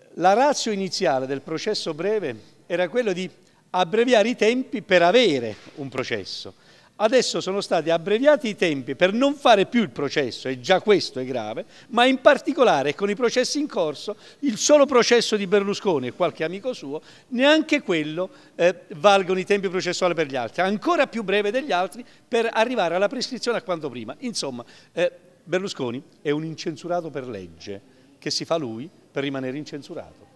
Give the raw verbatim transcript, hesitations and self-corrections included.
La ratio iniziale del processo breve era quello di abbreviare i tempi per avere un processo. Adesso sono stati abbreviati i tempi per non fare più il processo, e già questo è grave, ma in particolare con i processi in corso, il solo processo di Berlusconi e qualche amico suo, neanche quello eh, valgono i tempi processuali per gli altri, ancora più breve degli altri per arrivare alla prescrizione a quanto prima. Insomma, eh, Berlusconi è un incensurato per legge che si fa lui per rimanere incensurato.